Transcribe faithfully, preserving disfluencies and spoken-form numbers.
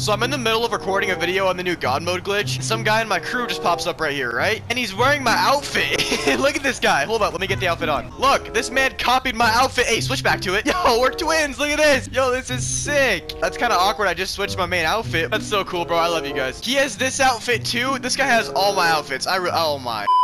So I'm in the middle of recording a video on the new God mode glitch. And some guy in my crew just pops up right here, right? And he's wearing my outfit. Look at this guy. Hold up, let me get the outfit on. Look, this man copied my outfit. Hey, switch back to it. Yo, we're twins. Look at this. Yo, this is sick. That's kind of awkward. I just switched my main outfit. That's so cool, bro. I love you guys. He has this outfit too. This guy has all my outfits. I re oh my.